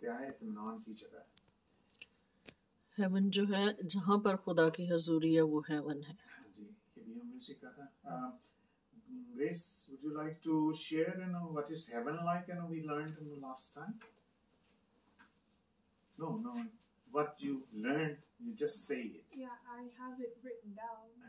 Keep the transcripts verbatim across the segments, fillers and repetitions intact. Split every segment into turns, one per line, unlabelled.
क्या है? इत्मीनान की जगह है।
हेवन जो है जहाँ पर खुदा की हजूरी है वो हेवन है।
हाँ जी, ये भी हमने सीखा था। uh, Grace, would you like to share, you know, what is heaven like? You know, we learned in the last time. No, no, what you learned, you just say it.
Yeah, I have it written down.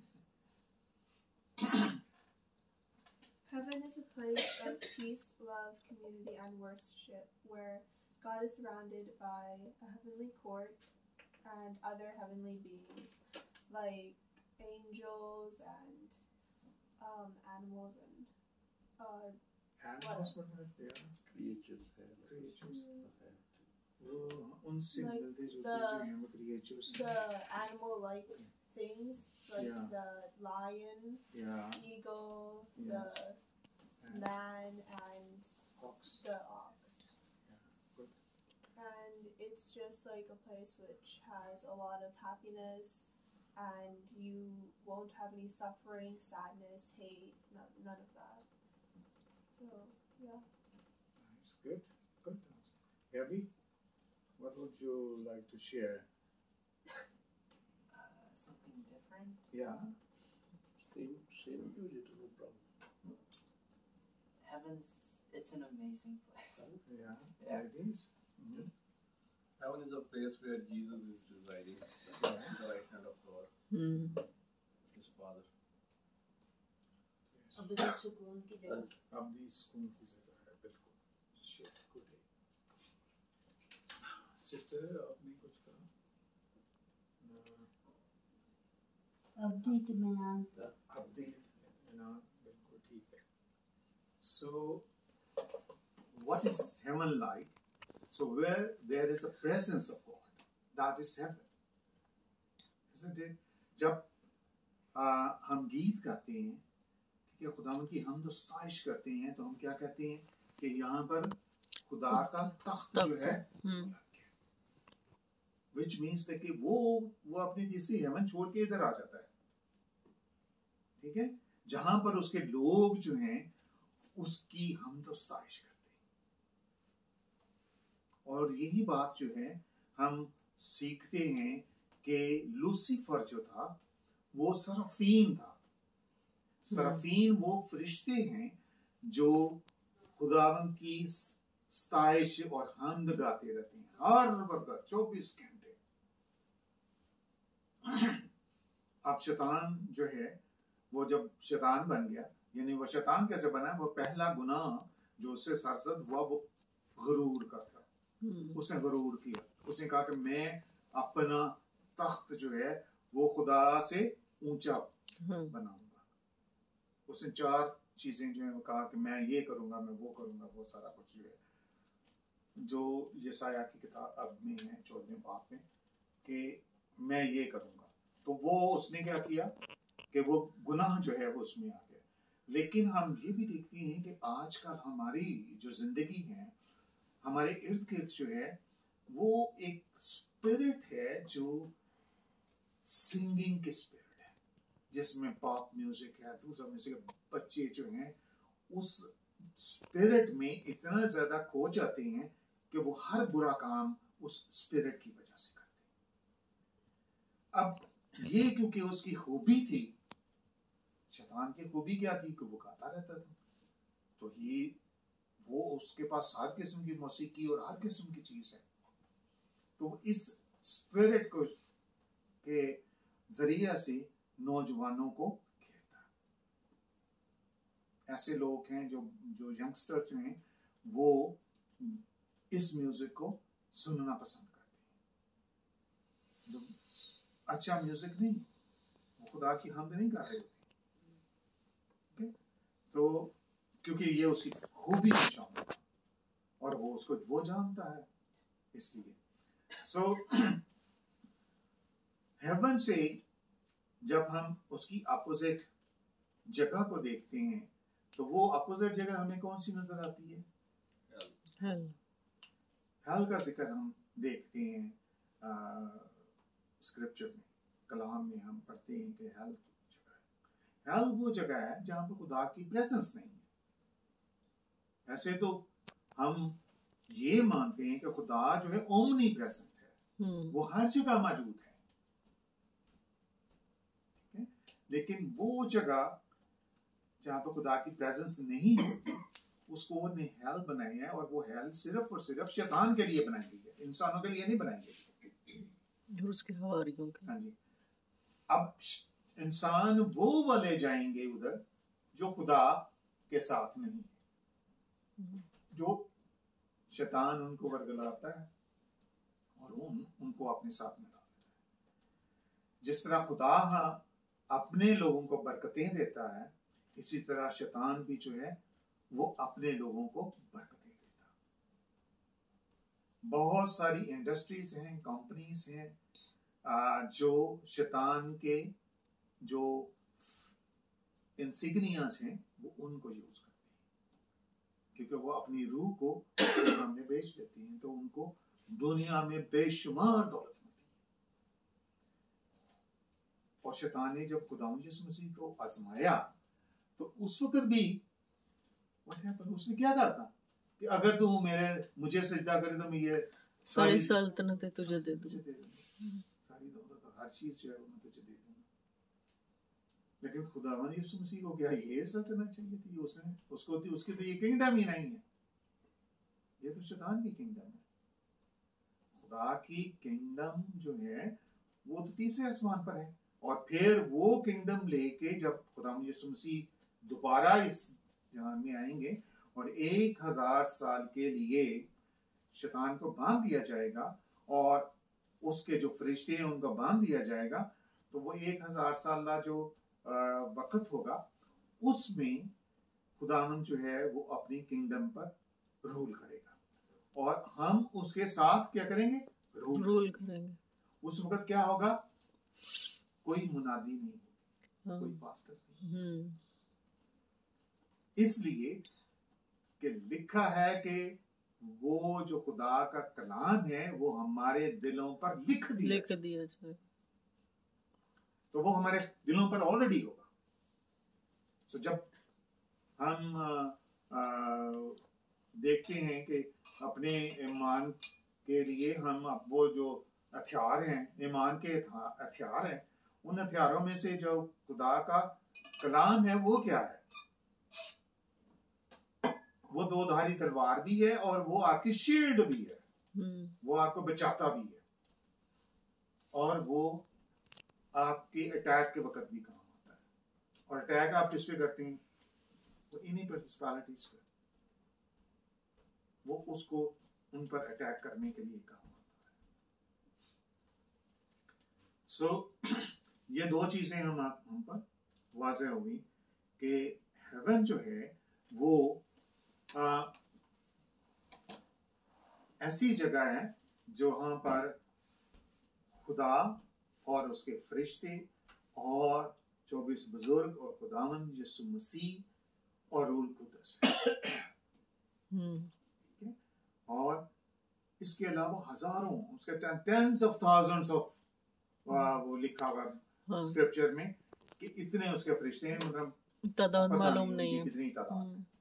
Heaven is a place of peace, love, community, and worship, where God is surrounded by a heavenly court and other heavenly beings, like angels and um, animals and uh,
Animals, what are they?
Creatures have
Creatures.
have
वो उनसे
Like
मिलते जुलते
the-
जो हैं वो creatures हैं.
the animal-like things, like
Yeah.
the lion,
Yeah.
eagle,
Yes.
the
And
man, and
ox.
the ox.
Good.
And it's just like a place which has a lot of happiness, and you won't have any suffering, sadness, hate, no, none of that. So, yeah.
Nice. Good. Good. Gabby, what would you like to share?
Uh, something different.
Yeah.
same same music, no problem.
Heaven's, it's an amazing place.
Yeah.
Yeah.
It is. Mhm.
Heaven is a place where Jesus is residing,
Yeah.
the right hand of God,
hmm
his Father.
Yes.
अभी तो सुकून की जगह
अब भी सुकून की जगह है, बिल्कुल. Sure. Good day. Sister, आपने कुछ कहा? No.
अब भी इत्मीनान
अब भी ना, बिल्कुल ठीक है. So, what is heaven like? So, where there is a presence of God, that is heaven. Isn't it? जब आ, हम गीत गाते हैं, ठीक है, खुदावंद की हमद व सताइश करते हैं, तो हम क्या कहते हैं कि यहाँ पर खुदा का तख्त जो है,
हम्म
which means that कि वो वो अपनी तीसरी हेवन छोड़ के इधर आ जाता है, ठीक है, जहां पर उसके लोग जो हैं उसकी हमद व सताइश करते हैं. और यही बात जो है हम सीखते हैं कि लूसीफर जो था वो सरफीन था. सरफीन वो फरिश्ते हैं जो खुदावंद की सताइश और हमद गाते रहते हैं हर वक्त चौबीस घंटे. अब शैतान जो है वो जब शैतान बन गया, यानी वो शैतान कैसे बना, वो पहला गुनाह जो उससे सरसद हुआ वो गरूर का था.
हम्म
उसने गरूर किया, उसने कहा कि मैं अपना तख्त जो है वो खुदा से ऊंचा
हम्म
बनाऊंगा. उसने चार चीजें जो है वो कहा कि मैं ये करूंगा, मैं वो करूंगा, वो सारा कुछ जो है जो यशायाह की किताब में है चौदहवें बाब में कि मैं ये करूंगा. तो वो उसने क्या किया कि वो गुनाह जो है वो उसमें आ गया. लेकिन हम ये भी देखते हैं कि आजकल हमारी जो जिंदगी है, हमारे इर्द गिर्द जो है वो एक स्पिरिट है जो सिंगिंग की स्पिरिट है, जिसमें पॉप म्यूजिक है, दूसरा म्यूजिक. बच्चे जो हैं उस स्पिरिट में इतना ज्यादा खो जाते हैं कि वो हर बुरा काम उस स्पिरिट की वजह से करते हैं. अब ये क्योंकि उसकी खूबी थी, शैतान की खूबी क्या थी कि वो गाता रहता था, तो ये वो उसके पास हर किस्म की मौसीकी और हर किस्म की चीज है. तो इस स्पिरिट को के जरिए से नौजवानों को घेरता है. ऐसे लोग हैं जो जो यंगस्टर्स हैं वो इस म्यूजिक को सुनना पसंद करते हैं. जो अच्छा म्यूजिक नहीं, वो खुदा की हमद नहीं कर रहे होते. okay? तो क्योंकि ये उसकी खूबी की शान है और वो उसको वो जानता है, इसलिए. सो हेवन से जब हम उसकी अपोजिट जगह को देखते हैं तो वो अपोजिट जगह हमें कौन सी नजर आती है?
हेल
हेल का जिक्र हम देखते हैं स्क्रिप्चर में, कलाम में हम पढ़ते हैं कि हेल जगह है. हेल वो जगह है जहां पर खुदा की प्रेजेंस नहीं है. ऐसे तो हम ये मानते हैं कि खुदा जो है ओमनी प्रेजेंट है,
हम्म,
वो हर जगह मौजूद है। ठीक है? लेकिन वो जगह जहां पर खुदा की प्रेजेंस नहीं होती उसको उन्हें हेल बनाई है, और वो हेल सिर्फ और सिर्फ शैतान के लिए बनाई गई है, इंसानों के लिए नहीं बनाई गई।
और उसके हवारियों के।
हाँ जी। अब श- इंसान वो वाले जाएंगे उधर जो खुदा के साथ नहीं है,
हम्म,
जो शैतान उनको वर्गलाता है और उन उनको अपने साथ मिला लेता है। जिस तरह खुदा हाँ अपने लोगों को बरकतें देता है, इसी तरह शैतान भी जो है वो अपने लोगों को बरकतें देता है। बहुत सारी इंडस्ट्रीज हैं, कंपनीज हैं, आ, जो शैतान के जो इंसिग्नियास हैं वो उनको यूज करती हैं, क्योंकि वो अपनी रूह को उसके सामने बेच देती हैं, तो उनको दुनिया में बेशुमार दौलत मिलती है। और शैतान ने जब खुदावंद यीशु मसीह को आजमाया तो उस वक्त भी what happened? उसने क्या कहा था कि अगर तू मेरे मुझे सजदा करे तो मैं ये
सारी सल्तनतें तुझे दे दूं।
तुझे दे दूंगा, सारी दौलत और हर चीज जो है वो मैं तुझे दे दूंगा। लेकिन खुदावंद यीशु मसीह को क्या ये सल्तनत चाहिए थी? उसने उसको थी उसकी तो ये किंगडम ही नहीं है, ये तो शैतान की किंगडम है। खुदा की किंगडम जो है वो तो तीसरे आसमान पर है, और फिर वो किंगडम लेके जब खुदावंद यीशु मसीह दोबारा इस जहान में आएंगे और एक हजार साल के लिए शैतान को बांध दिया जाएगा और उसके जो फरिश्ते हैं उनको बांध दिया जाएगा, तो वो एक हजार साल जो वक्त होगा उसमें खुदावंद जो है वो अपनी किंगडम पर रूल करेगा, और हम उसके साथ क्या करेंगे? रूल
रूल करेंगे।
उस वक्त क्या होगा? कोई मुनादी नहीं होगी,
हाँ,
कोई पास्टर नहीं।
हम्म,
इसलिए कि लिखा है कि वो जो खुदा का कलाम है वो हमारे दिलों पर लिख दिया
लिख
जाए।
दिया जाए।
तो वो हमारे दिलों पर ऑलरेडी होगा। तो जब हम आ, आ, देखते हैं कि अपने ईमान के लिए हम अब वो जो हथियार हैं, ईमान के हथियार हैं, उन हथियारों में से जो खुदा का कलाम है वो क्या है? वो दो धारी तलवार भी है और वो आपकी शील्ड भी है,
हम्म,
वो आपको बचाता भी है, और वो आपके अटैक के वक्त भी काम आता है। और अटैक आप किस पे करते हैं? वो इन्हीं प्रिंसिपैलिटीज पे, वो उसको उन पर अटैक करने के लिए काम आता है। सो so, ये दो चीजें हम हम पर वाज़ेह हुई कि हेवन जो है वो आ, ऐसी जगह है जहां पर खुदा और उसके फरिश्ते और चौबीस बुजुर्ग और खुदावंद यीशु मसीह और रूह कुद्दस है।
हम्म,
ठीक है? और इसके अलावा हजारों, उसके टेंस ऑफ थाउजेंड्स ऑफ वो लिखा हुआ
हाँ,
स्क्रिप्चर में कि इतने उसके फरिश्ते हैं, मतलब
तादाद
पता
मालूम
नहीं
नहीं है।
उनकी कितनी तादाद है।
हम्म,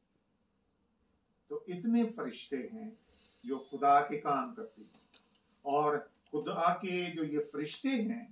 तो इतने फरिश्ते हैं जो खुदा के काम करते हैं, और खुदा के जो ये फरिश्ते हैं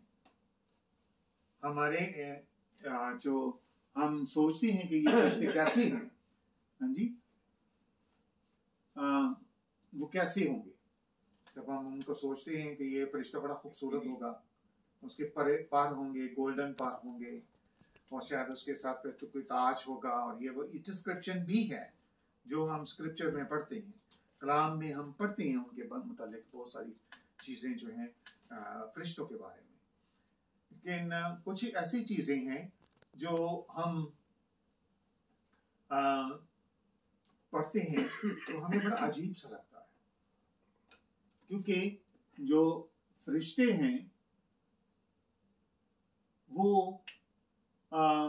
हमारे अ, जो हम सोचते हैं कि ये फरिश्ते कैसे हैं, हाँ जी, आ, वो कैसे होंगे? जब हम उनको सोचते हैं कि ये फरिश्ता बड़ा खूबसूरत होगा, उसके परे पार होंगे, गोल्डन पार होंगे, और शायद उसके साथ तो कोई ताज होगा, और ये वो डिस्क्रिप्शन भी है जो हम स्क्रिप्चर में पढ़ते हैं, कलाम में हम पढ़ते हैं उनके मुतालिक बहुत सारी चीज़ें जो हैं फरिश्तों के बारे में। लेकिन कुछ ऐसी चीज़ें हैं जो हम आ, पढ़ते हैं तो हमें बड़ा अजीब सा लगता है, क्योंकि जो फरिश्ते हैं वो आ,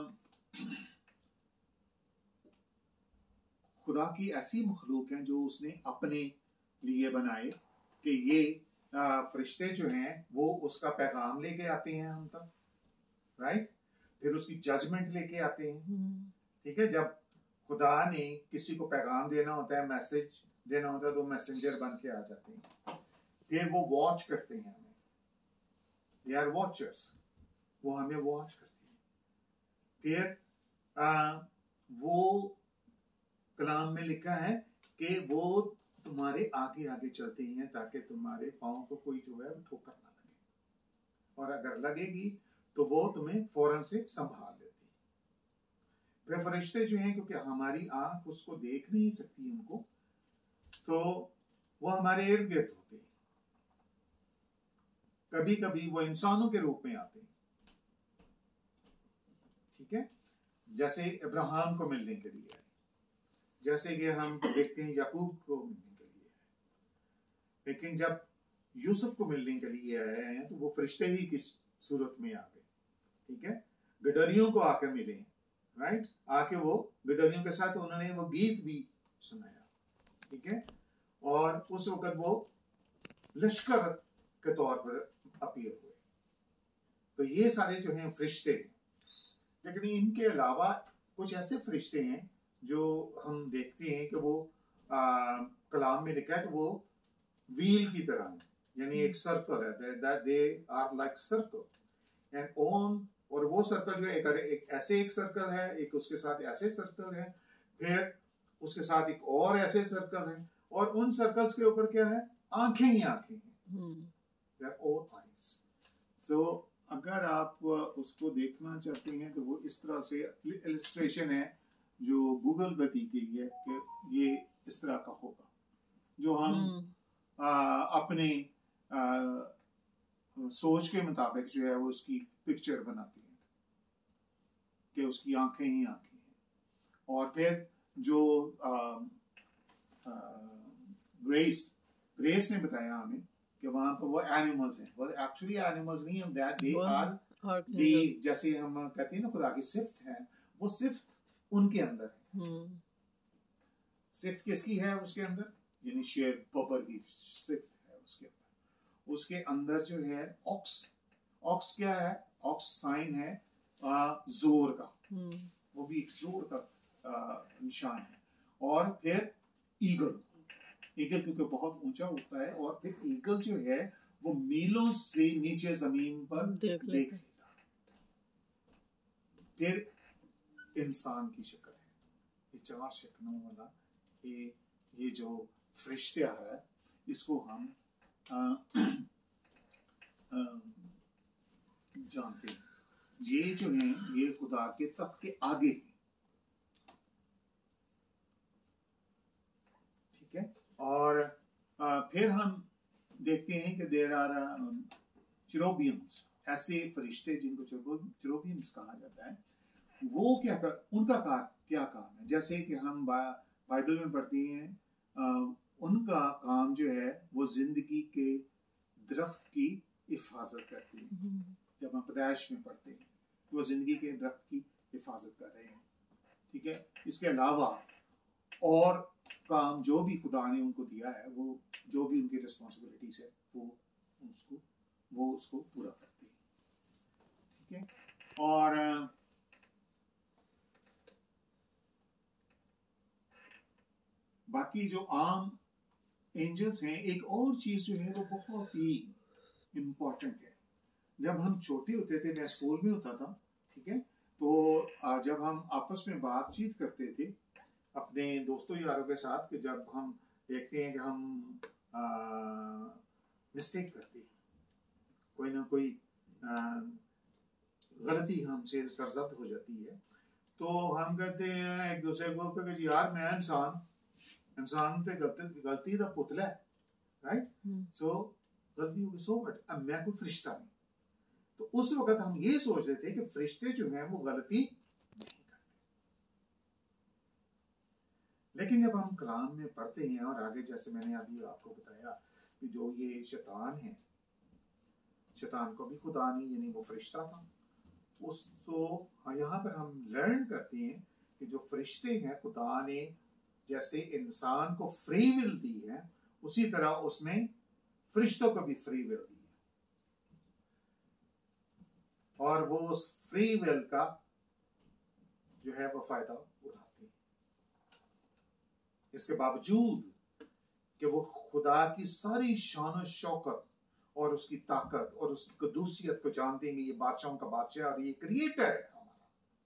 खुदा की ऐसी मखलूक हैं जो उसने अपने लिए बनाए कि ये फरिश्ते जो हैं वो उसका पैगाम लेके आते हैं हम तक, राइट? फिर उसकी जजमेंट लेके आते हैं।
हम्म,
ठीक है, जब खुदा ने किसी को पैगाम देना होता है, मैसेज देना होता है तो मैसेंजर बन के आ जाते हैं। फिर वो वॉच करते हैं हमें, दे आर वॉचर्स, वो हमें वॉच करते हैं। फिर आ, वो कलाम में लिखा है कि वो तुम्हारे आगे आगे चलते हैं ताकि तुम्हारे पाँव को कोई जो है ठोकर ना लगे, और अगर लगेगी तो वो तुम्हें फौरन से संभाल लेते हैं। फिर फरिश्ते जो हैं, क्योंकि हमारी आंख उसको देख नहीं सकती उनको, तो वो हमारे इर्द गिर्द होते हैं। कभी कभी वो इंसानों के रूप में आते हैं, ठीक है, जैसे इब्राहिम को मिलने के लिए, जैसे कि हम देखते हैं याकूब को मिलने के लिए। लेकिन जब यूसुफ को मिलने के लिए आए हैं तो वो फरिश्ते ही की सूरत में आ गए, ठीक है, गडरियों को आके मिले, राइट, आके वो गडरियों के साथ उन्होंने वो गीत भी सुनाया, ठीक है, और उस वक्त वो लश्कर के तौर पर अपीयर हुए। तो ये सारे जो हैं फरिश्ते हैं। लेकिन इनके अलावा कुछ ऐसे फरिश्ते हैं जो हम देखते हैं कि वो आ, कलाम में लिखा है कि वो व्हील की तरह है, यानी एक सर्कल है, that they are like circle and on, और वो सर्कल जो है एक, एक ऐसे एक सर्कल है, एक उसके साथ ऐसे सर्कल है, फिर उसके साथ एक और ऐसे सर्कल है, और उन सर्कल्स के ऊपर क्या है, आंखें ही आंखें हैं, they are all eyes. So अगर आप उसको देखना चाहते हैं तो वो इस तरह से इलस्ट्रेशन है जो गूगल पर दी गई है कि ये इस तरह का होगा, जो हम आ, अपने आ, सोच के मुताबिक जो है वो उसकी पिक्चर बनाती है कि उसकी आंखें ही आंखें हैं। और फिर जो आ, आ, ग्रेस ग्रेस ने बताया हमें कि वहां पर वो एनिमल्स हैं, वो एक्चुअली एनिमल्स नहीं है, दैट दे आर दी, जैसे हम कहते हैं ना खुदा की सिफ्त है, वो सिफ्त उनके अंदर है। सिफ्त किसकी है उसके अंदर, यानी शेर बबर की सिफ्त है उसके अंदर। उसके अंदर जो है ऑक्स, ऑक्स क्या है, ऑक्स साइन है आ, जोर का, वो भी एक जोर का आ, निशान है। और फिर ईगल, ईगल क्योंकि बहुत ऊंचा होता है, और फिर ईगल जो है वो मीलों से नीचे जमीन पर देख लेता है। फिर इंसान की शक्ल है, ये चार शक्लों वाला ये ये जो फरिश्ता है, इसको हम आ, आ, जानते हैं। ये जो है ये खुदा के तख्त के आगे है, ठीक है। और आ, फिर हम देखते हैं कि देर आर चिरोबियम्स, ऐसे फरिश्ते जिनको चिरोबियम्स कहा जाता है। वो क्या कर, उनका का, क्या काम है, जैसे कि हम बा, बाइबल में पढ़ते हैं, आ, उनका काम जो है वो जिंदगी के दरख्त की हिफाजत करते हैं। जब हम पैदाइश में पढ़ते हैं तो वो जिंदगी के दरख्त की हिफाजत कर रहे हैं, ठीक है। इसके अलावा और काम जो भी खुदा ने उनको दिया है, वो जो भी उनकी रिस्पॉन्सिबिलिटीज है वो उसको वो उसको पूरा करते हैं, ठीक है। और बाकी जो आम एंजल्स हैं, एक और चीज जो है वो बहुत ही इम्पोर्टेंट है। जब हम छोटे होते थे, मैं स्कूल में होता था, ठीक है, तो जब हम आपस में बातचीत करते थे अपने दोस्तों यारों के साथ, कि जब हम देखते हैं कि हम मिस्टेक करते हैं, कोई ना कोई आ, गलती हमसे सरजद हो जाती है, तो हम कहते हैं एक दूसरे को कि जी यार मैं इंसान इंसान पे गलती गलती का पुतला है, राइट, सो गलती होगी, सो बट अब मैं कोई फरिश्ता नहीं। तो उस वक्त हम ये सोच रहे थे कि फरिश्ते जो हैं वो गलती नहीं करते। लेकिन जब हम कलाम में पढ़ते हैं और आगे, जैसे मैंने अभी आपको बताया कि जो ये शैतान है, शैतान को भी खुदा नहीं, यानी वो फरिश्ता था उस, तो यहाँ पर हम लर्न करते हैं कि जो फरिश्ते हैं, खुदा ने जैसे इंसान को फ्री विल दी है, उसी तरह उसने फरिश्तों को भी फ्री विल दी है, और वो उस फ्री विल का जो है वो फायदा उठाते हैं। इसके बावजूद कि वो खुदा की सारी शान और शौकत और उसकी ताकत और उसकी कदूसियत को जानते हैं। ये बादशाहों का बादशाह और ये क्रिएटर है हमारा,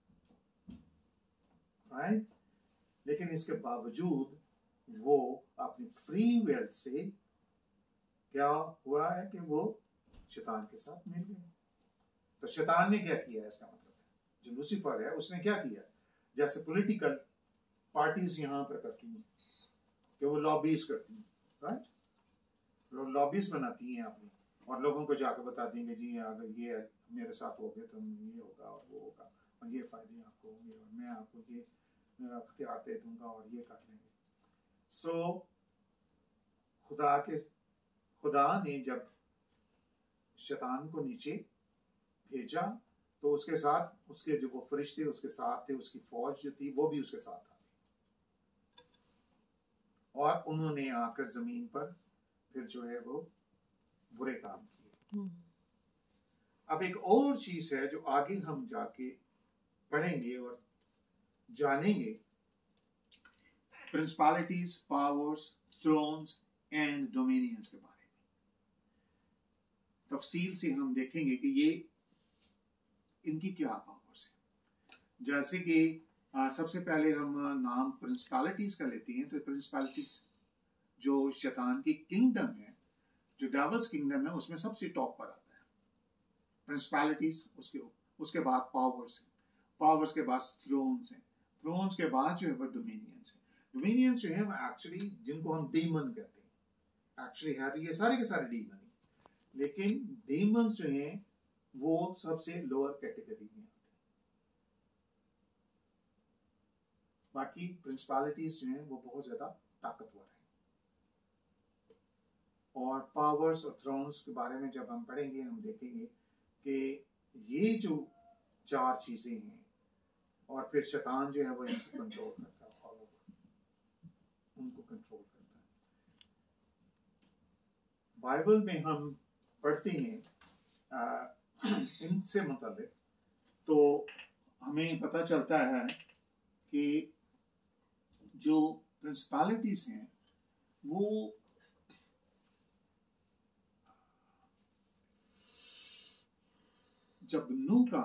राइट। लेकिन इसके बावजूद वो अपनी फ्री विल से क्या हुआ है कि वो शैतान के साथ मिल गए। तो शैतान ने क्या किया, इसका मतलब है जो लूसीफर है उसने क्या किया, जैसे पॉलिटिकल पार्टीज यहाँ पर करती हैं कि वो लॉबीज करती हैं, राइट, लोग लॉबीज बनाती हैं अपनी और लोगों को जाकर बता देंगे जी अगर ये मेरे साथ हो गया तो ये होगा और वो होगा और ये फायदे आपको होंगे और मैं आपको ये अख्तियार दे दूंगा और ये कर लेंगे। सो so, खुदा के खुदा ने जब शैतान को नीचे भेजा तो उसके साथ उसके जो वो फरिश्ते उसके साथ थे, उसकी फौज जो थी वो भी उसके साथ आ गई और उन्होंने आकर जमीन पर फिर जो है वो बुरे काम किए। अब एक और चीज है जो आगे हम जाके पढ़ेंगे और जानेंगे, principalities, powers, thrones and dominions के बारे में तफसील से हम देखेंगे कि ये इनकी क्या पावर्स है। जैसे कि आ, सबसे पहले हम नाम प्रिंसिपैलिटीज का लेते हैं तो प्रिंसिपैलिटीज जो शैतान की किंगडम है, जो डेविल्स किंगडम है, उसमें सबसे टॉप पर आता है प्रिंसिपैलिटीज, उसके उसके बाद पावर्स है, पावर्स के बाद थ्रोन्स हैं, थ्रोन्स के बाद जो है वो डोमिनियंस है। डोमिनियंस जो है वो एक्चुअली जिनको हम डीमन कहते हैं, एक्चुअली है ये सारे के सारे डीमन हैं, लेकिन डीमंस जो हैं वो सबसे लोअर कैटेगरी में आते हैं। बाकी प्रिंसिपैलिटीज जो हैं वो बहुत ज्यादा ताकतवर हैं। और पावर्स और थ्रोन्स के बारे में जब हम पढ़ेंगे हम देखेंगे कि ये जो चार चीजें हैं और फिर शैतान जो है वो इनको कंट्रोल करता है और उनको कंट्रोल करता है। बाइबल में हम पढ़ते हैं आ, इनसे मुताबिक तो हमें पता चलता है कि जो प्रिंसिपैलिटीज हैं वो जब नूह का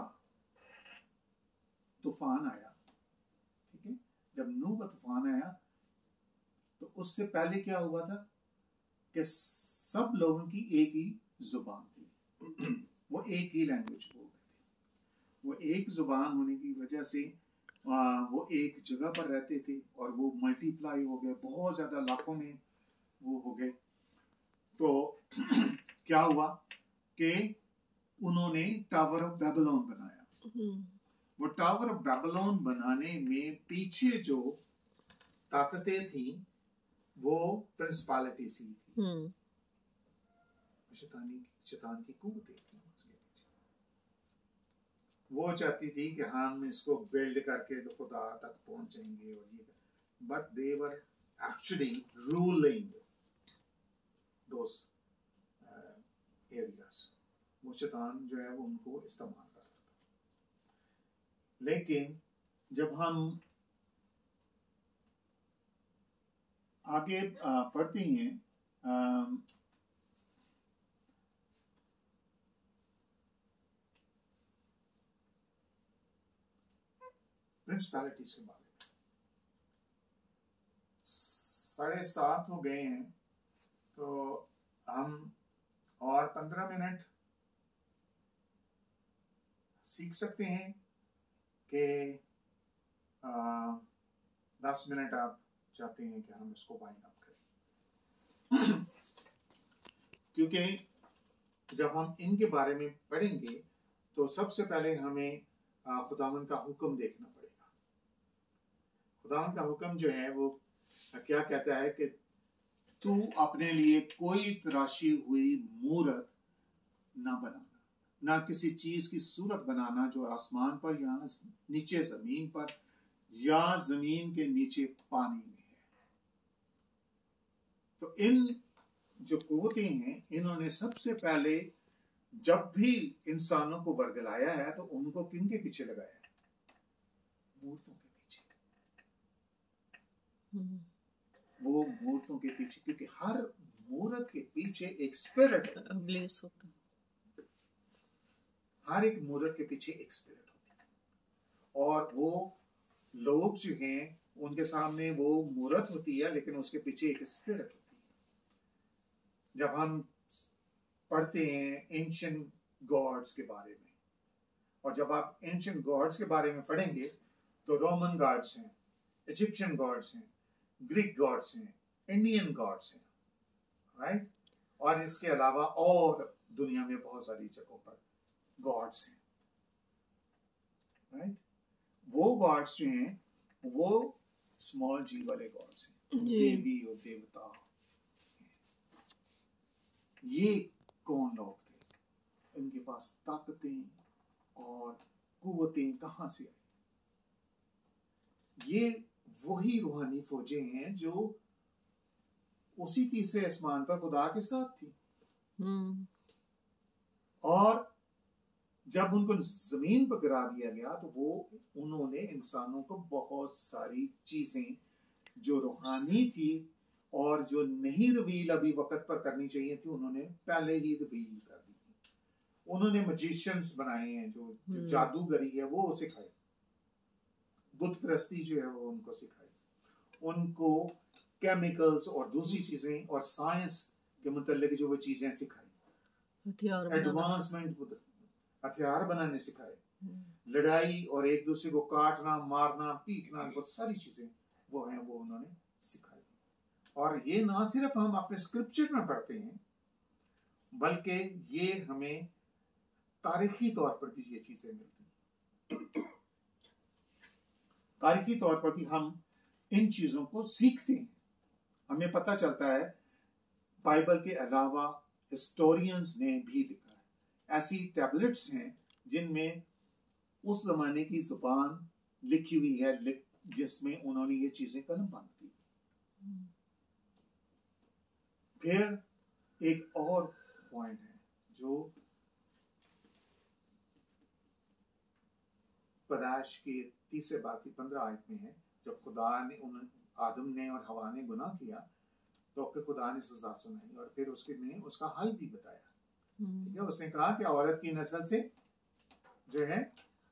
तूफान आया, ठीक है, जब नूह का तूफान आया तो उससे पहले क्या हुआ था कि सब लोगों की एक ही जुबान थी, वो एक ही लैंग्वेज बोलते थे। वो एक जुबान होने की वजह से आ, वो एक जगह पर रहते थे और वो मल्टीप्लाई हो गए, बहुत ज्यादा लाखों में वो हो गए। तो क्या हुआ कि उन्होंने टावर ऑफ बेबीलोन बनाया। वो टावर ऑफ बेबीलोन बनाने में पीछे जो ताकतें थी वो प्रिंसिपैलिटी सी थी, शैतानी शैतान की कुव्वतें थी उसके पीछे। वो चाहती थी कि हम इसको बिल्ड करके तो खुदा तक पहुंचेंगे और ये, but they were actually ruling those areas. वो शैतान जो है वो उनको इस्तेमाल करता था। लेकिन जब हम आगे पढ़ते हैं प्रिंसिपैलिटीज के बारे में, साढ़े सात हो गए हैं तो हम और पंद्रह मिनट सीख सकते हैं कि दस मिनट आप चाहते हैं कि हम इसको वाइंड अप करें क्योंकि जब हम इनके बारे में पढ़ेंगे तो सबसे पहले हमें खुदावन का हुक्म देखना पड़ेगा। खुदावन का हुक्म जो है वो क्या कहता है कि तू अपने लिए कोई तराशी हुई मूरत ना बनाना, ना किसी चीज की सूरत बनाना जो आसमान पर या नीचे जमीन पर या जमीन के नीचे पानी में है। तो इन जो कुव्वतें हैं इन्होंने सबसे पहले जब भी इंसानों को बरगलाया है तो उनको किन के पीछे लगाया है? मूर्तों के पीछे। वो मूर्तों के पीछे, क्योंकि हर मूर्त के पीछे एक स्पिरिट है,
अब्लीस होता है।
हर एक मूर्त के पीछे एक स्पिरिट होती है, और वो लोग जो हैं उनके सामने वो मूर्त होती है, लेकिन उसके पीछे एक स्पिरिट होती है। जब हम पढ़ते हैं एंशिएंट गॉड्स के बारे में, और जब आप एंशिएंट गॉड्स के बारे में पढ़ेंगे तो रोमन गॉड्स हैं, इजिप्शियन गॉड्स हैं, ग्रीक गॉड्स हैं, इंडियन गॉड्स हैं, राइट। और इसके अलावा और दुनिया में बहुत सारी जगहों पर गॉड्स हैं, राइट। वो गॉड्स जो हैं वो स्मॉल जी वाले गॉड्स हैं,
जी।
देवी और देवता। ये कौन लोग थे? इनके पास ताकतें और कुव्वतें कहां से आई? ये वही रूहानी फौजें हैं जो उसी तीसरे आसमान पर खुदा के साथ थी,
हम्म
और जब उनको जमीन पर गिरा दिया गया तो वो उन्होंने इंसानों को बहुत सारी चीजें जो रूहानी थी और जो नहीं रिवील अभी वक्त पर करनी चाहिए थी, उन्होंने पहले ही रिवील कर दी थी। उन्होंने मजिशियंस बनाए हैं, जो, जो
हम्म।
जादूगरी है वो सिखाई, बुत प्रस्ती जो है वो उनको सिखाई, उनको केमिकल्स और दूसरी चीजें और साइंस के मुतालिक जो वो चीजें सिखाई,
हथियार बनाना
एडवांसमेंट हथियार बनाने सिखाए,
हम्म।
लड़ाई और एक दूसरे को काटना, मारना, पीटना, बहुत सारी चीजें वो हैं वो उन्होंने सिखाई। और ये ना सिर्फ हम अपने स्क्रिप्चर में पढ़ते हैं, बल्कि ये हमें तारीखी तौर पर भी ये चीजें मिलती हैं। तारीखी तौर पर भी हम इन चीजों को सीखते हैं। हमें पता चलता है बाइबल के अलावा हिस्टोरियंस ने भी लिखा है, ऐसी टैबलेट्स हैं जिनमें उस जमाने की जुबान लिखी हुई है, जिसमें उन्होंने ये चीजें कलमबंद की। फिर एक और पॉइंट है जो पैदाइश के तीसरे बाब की पंद्रह आयत में है। जब खुदा ने उन आदम ने और हवा ने गुनाह किया तो फिर खुदा ने सजा सुनाई और फिर उसके ने उसका हल भी बताया। ठीक है, उसने कहा कि औरत की नस्ल से जो है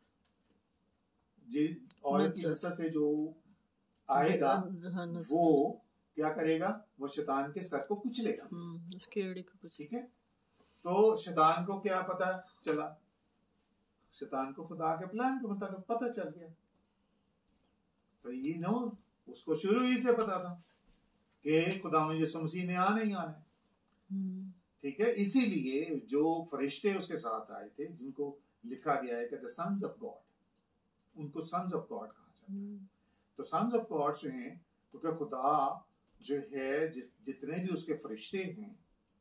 जी औरत की नस्ल से जो आएगा वो क्या करेगा, वो शैतान के सर को कुचलेगा।
उसकी एड़ी को कुछ।
ठीक है, तो शैतान को क्या पता चला, शैतान को खुदा के प्लान के मुताबिक पता चल गया। तो ये नो उसको शुरू ही से पता था कि खुदा यीशु मसीह ने आना ही आना है। ठीक है, इसीलिए जो फरिश्ते उसके साथ आए थे, जिनको लिखा गया है कि द सन्स ऑफ गॉड, उनको सन्स ऑफ गॉड कहा जाता है। तो सन्स ऑफ गॉड जो हैं, क्योंकि खुदा जो है जिस जितने भी उसके फरिश्ते हैं,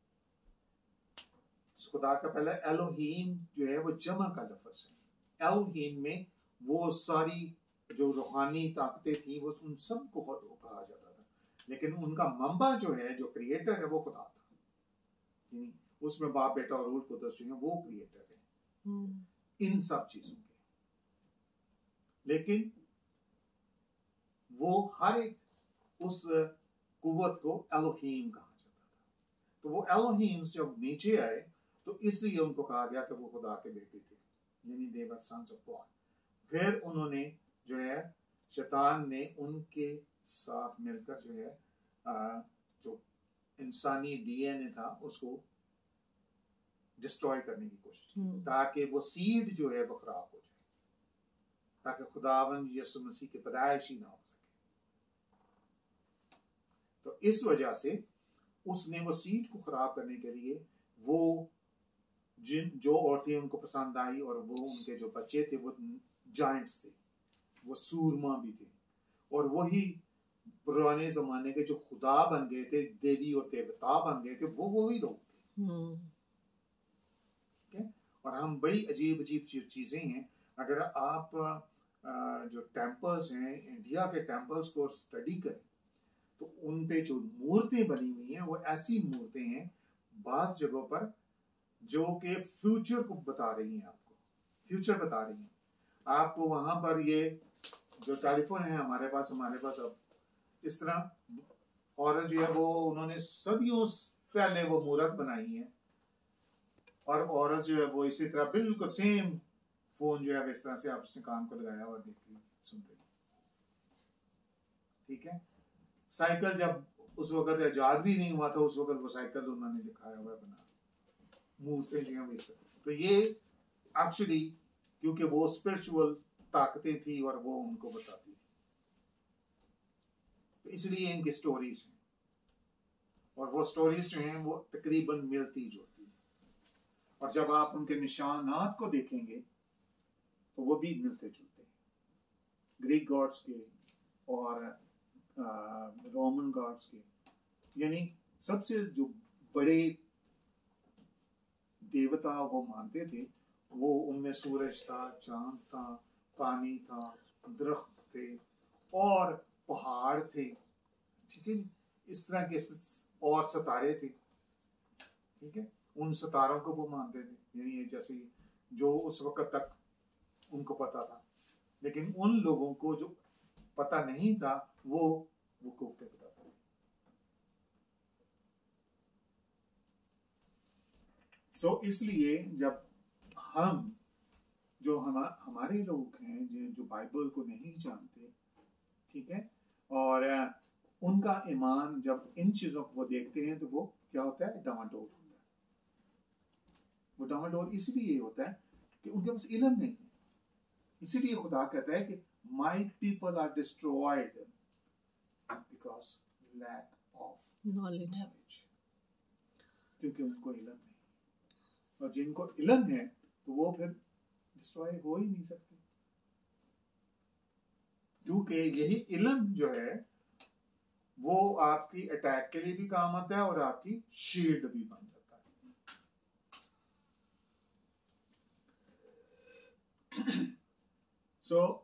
खुदा का पहला एलोहीम जो है वो जमा का लफ्ज है। एलोहीम में वो सारी जो रूहानी ताकतें थी वो उन सब को कहा जाता था, लेकिन उनका मंबा जो है, जो क्रिएटर है, वो खुदा था। उसमें बाप बेटा और रूह कुदस जो है वो क्रिएटर है इन सब चीजों के। लेकिन वो हर एक उस कुव्वत को एलोहीम कहा जाता था। तो वो एलोहीम्स जब नीचे आए तो इसलिए उनको कहा गया कि वो खुदा के बेटे थे, यानी they were sons of God. फिर उन्होंने जो है शैतान ने उनके साथ मिलकर जो है आ, जो इंसानी डीएनए था उसको डिस्ट्रॉय करने की कोशिश की, ताकि वो सीड जो है वो खराब हो जाए, ताकि खुदावंद यीशु मसीह की पैदाइश ही ना हो सके। तो इस वजह से उसने वो सीड को खराब करने के लिए वो जिन जो औरतें उनको पसंद आई और वो उनके जो बच्चे थे वो जायंट्स थे, वो सूरमा भी थे, और वही पुराने जमाने के जो खुदा बन गए थे, देवी और देवता बन गए थे, वो वही लोग थे। ठीक है, और हम बड़ी अजीब अजीब चीजें हैं। अगर आप जो टेम्पल्स हैं, इंडिया के टेम्पल्स को स्टडी करें तो उन पे जो मूर्तें बनी हुई हैं वो ऐसी मूर्तें हैं बास जगहों पर जो कि फ्यूचर को बता रही हैं, आपको फ्यूचर बता रही हैं। आपको वहां पर ये जो टेलीफोन है हमारे पास हमारे पास अब इस तरह और जो है वो उन्होंने सदियों पहले वो मूर्त बनाई है, और औरत जो है वो इसी तरह बिल्कुल सेम फोन जो है इस तरह से आप उसने कान को लगाया और देखती सुन रही। ठीक है, साइकिल जब उस वक्त आजाद भी नहीं हुआ था, उस वक्त वो साइकिल उन्होंने दिखाया हुआ बना, मूर्तें जो है वैसे। तो ये एक्चुअली क्योंकि वो स्पिरिचुअल ताकतें थी और वो उनको बताती, तो इसलिए इनकी स्टोरीज हैं, और वो स्टोरीज जो हैं वो तकरीबन मिलती जुलती हैं, और जब आप उनके निशानात को देखेंगे तो वो भी मिलते जुलते हैं, ग्रीक गॉड्स के और रोमन गॉड्स के। यानी सबसे जो बड़े देवता वो मानते थे, वो उनमें सूरज था, चांद था, पानी था, दरख्त थे और पहाड़ थे। ठीक है, इस तरह के और सितारे थे। ठीक है, उन सितारों को वो मानते थे, यानी जैसे जो उस वक्त तक उनको पता था, लेकिन उन लोगों को जो पता नहीं था वो वो कोफ्ते बताते थे। सो so, इसलिए जब हम जो हम हमारे लोग हैं जो, जो बाइबल को नहीं जानते, ठीक है, और उनका ईमान जब इन चीजों को वो देखते हैं तो वो क्या होता है, डामाडोल होता है। वो डामाडोल इसलिए होता है कि उनके पास इल्म नहीं है। इसीलिए खुदा कहता है कि my people are destroyed because lack of
knowledge,
क्योंकि उनको इल्म नहीं, और जिनको इल्म है तो वो फिर डिस्ट्रॉय हो ही नहीं सकते, क्योंकि यही इल्म जो है वो आपकी अटैक के लिए भी काम आता है और आपकी शील्ड भी बन जाता है। सो so,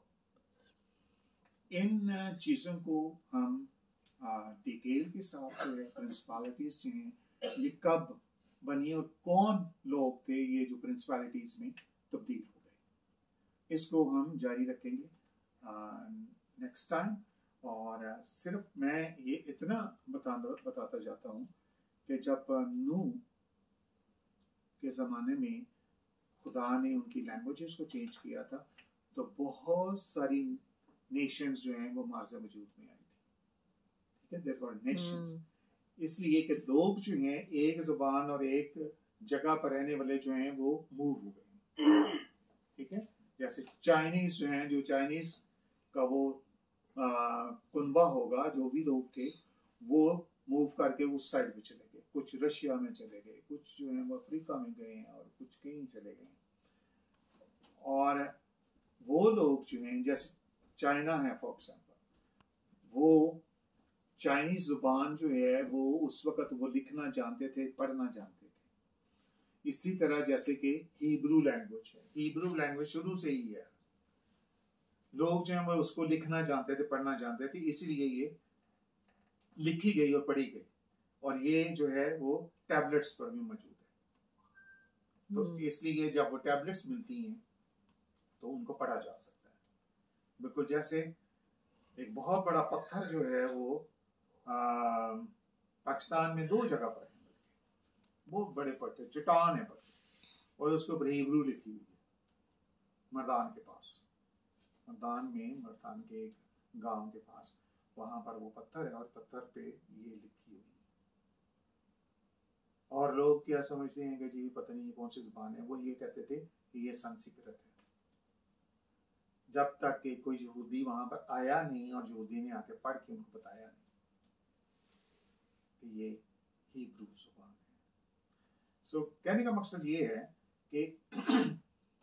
इन चीजों को हम डिटेल के साथ जो है प्रिंसिपलिटीज जो हैं ये कब बनी और कौन लोग थे ये जो प्रिंसिपलिटीज में तब्दील हो गए, इसको हम जारी रखेंगे नेक्स्ट टाइम। और सिर्फ मैं ये इतना बता बताता जाता हूँ कि जब नूह के ज़माने में खुदा ने उनकी लैंग्वेजेस को चेंज किया था तो बहुत सारी नेशंस जो हैं वो मार्ज़ वजूद में आई थी। ठीक है, देयर वर नेशंस, इसलिए कि लोग जो हैं एक ज़बान और एक जगह पर रहने वाले जो हैं वो मूव हो गए। ठीक है, जैसे चाइनीज जो हैं, जो चाइनीज का वो कुनबा होगा, जो भी लोग थे वो मूव करके उस साइड पे चले गए, कुछ रशिया में चले गए, कुछ जो है वो अफ्रीका में गए हैं और कुछ कहीं चले गए। और वो लोग जो हैं जैसे चाइना है फॉर एग्जाम्पल, वो चाइनीज जुबान जो है वो उस वक्त वो लिखना जानते थे, पढ़ना जानते थे। इसी तरह जैसे कि हिब्रू लैंग्वेज है, हिब्रू लैंग्वेज शुरू से ही है, लोग जो हैं वो उसको लिखना जानते थे, पढ़ना जानते थे, इसीलिए ये लिखी गई और पढ़ी गई, और ये जो है वो टैबलेट्स पर भी मौजूद है। तो इसलिए जब वो टैबलेट्स मिलती हैं तो उनको पढ़ा जा सकता है। बिल्कुल जैसे एक बहुत बड़ा पत्थर जो है वो आ, पाकिस्तान में दो जगह पर है, बहुत बड़े पत्थर, चट्टान है पत्थर, और उसके ऊपर हिब्रू लिखी हुई है, मर्दान के पास, मर्दान में, मर्दान के एक गांव के पास, वहां पर वो पत्थर है और पत्थर पे ये लिखी हुई है। और लोग क्या समझते हैं कि जी पता नहीं कौन सी जुबान है, वो ये कहते थे कि ये संस्कृत है, जब तक कि कोई यहूदी वहां पर आया नहीं और यहूदी ने आके पढ़ के उनको बताया नहीं कि ये हिब्रू जुबान है। सो so, कहने का मकसद ये है कि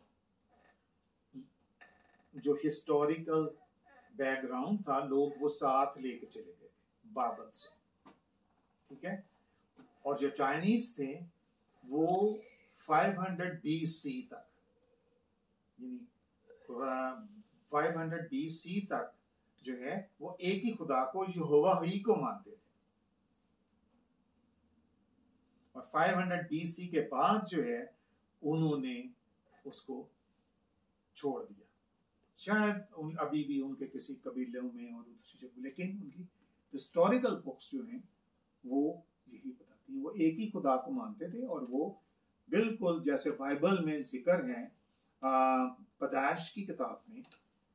जो हिस्टोरिकल बैकग्राउंड था लोग वो साथ लेके चले गए थे बाबल से। ठीक है, और जो चाइनीज थे वो पाँच सौ बीसी तक, यानी पाँच सौ बीसी तक जो है वो एक ही खुदा को, यहोवा ही को मानते थे। और पाँच सौ बीसी के बाद जो है उन्होंने उसको छोड़ दिया, शायद उन अभी भी उनके किसी कबीलों में और, लेकिन उनकी हिस्टोरिकल बुक्स जो हैं वो यही बताती हैं। वो एक ही खुदा को मानते थे और वो बिल्कुल जैसे बाइबल में जिक्र है पैदाइश की किताब में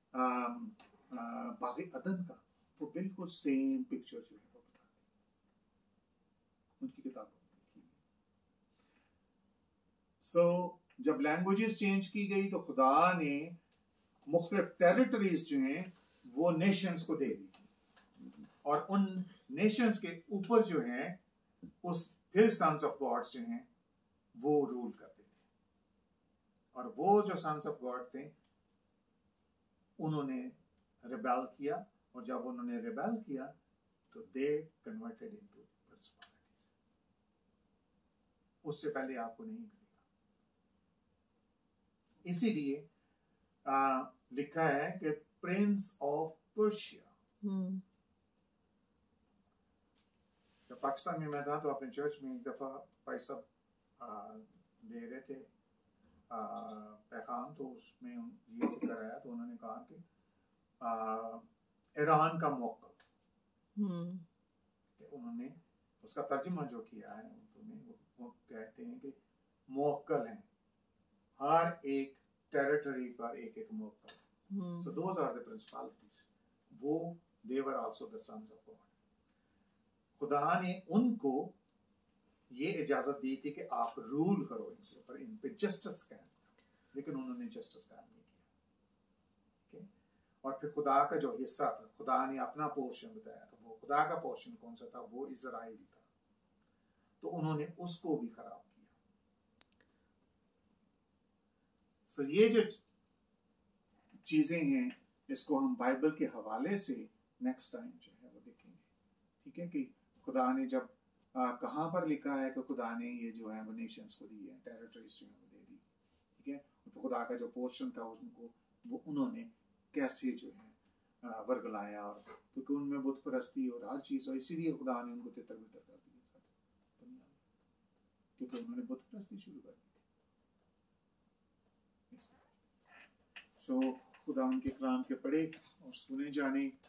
बाग़ अदन का, वो बिल्कुल सेम पिक्चर जो है वो बताते हैं उनकी किताबों में। सो so, जब लैंग्वेजेस चेंज की गई तो खुदा ने मुख्तलिफ टेरिटरीज जो हैं वो नेशंस को दे दी थी और उन नेशंस के ऊपर जो है उस फिर सन्स ऑफ गॉड्स जो हैं वो रूल करते थे। और वो जो सन्स ऑफ गॉड थे उन्होंने रिबेल किया, और जब उन्होंने रिबेल किया तो दे कन्वर्टेड इनटू प्रिंसिपलिटीज। उससे पहले आपको नहीं मिलेगा। इसीलिए लिखा है कि प्रिंस ऑफ पर्शिया। जब पाकिस्तान में मैं था तो अपने चर्च में एक दफा भाई साहब दे रहे थे पैगाम, तो उसमें ये जिक्र आया तो उन्होंने कहा कि ईरान का मौका, उन्होंने उसका तर्जुमा जो किया है उर्दू में, वो, वो कहते हैं कि मौकल हैं, हर एक टेरिटरी पर एक एक मौकल। So those are the principalities. वो they were also the sons of God. खुदा ने उनको ये इजाजत दी थी कि आप रूल करो इनके ऊपर, इन पे जस्टिस कायम करो, लेकिन उन्होंने जस्टिस कायम नहीं किया। okay? और फिर खुदा का जो हिस्सा था, खुदा ने अपना पोर्शन बताया था, वो खुदा का पोर्शन कौन सा था? वो इजराइल था। तो उन्होंने उसको भी खराब किया। सो so, ये जो चीजें हैं इसको हम बाइबल के हवाले से नेक्स्ट टाइम जो है वो देखेंगे। ठीक है कि खुदा ने जब कहाँ पर लिखा है कि खुदा ने ये जो है वो नेशंस को दी है, टेरिटरीज जो है वो दे दी। ठीक है, तो खुदा का जो पोर्शन था उनको वो उन्होंने कैसे जो है वर्गलाया, और क्योंकि उनमें बुत परस्ती और हर चीज़, और इसीलिए खुदा ने उनको तितर बितर कर दिया दुनिया में, क्योंकि उन्होंने बुत परस्ती शुरू कर दी थी। सो खुदा उनके कलाम के पढ़े और सुने जाने